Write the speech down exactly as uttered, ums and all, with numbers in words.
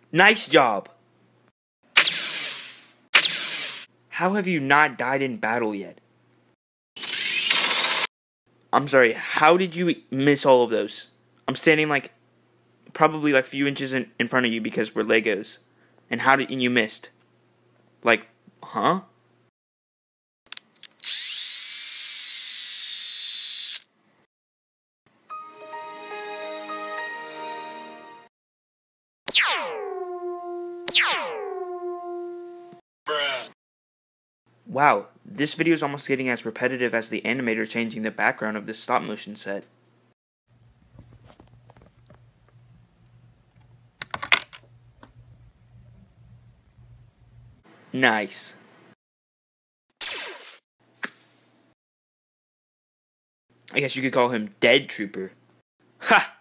Nice job! How have you not died in battle yet? I'm sorry, how did you miss all of those? I'm standing like, probably like a few inches in, in front of you because we're Legos. And how did and you missed? Like, huh? Wow, this video is almost getting as repetitive as the animator changing the background of this stop-motion set. Nice. I guess you could call him Dead Trooper. Ha!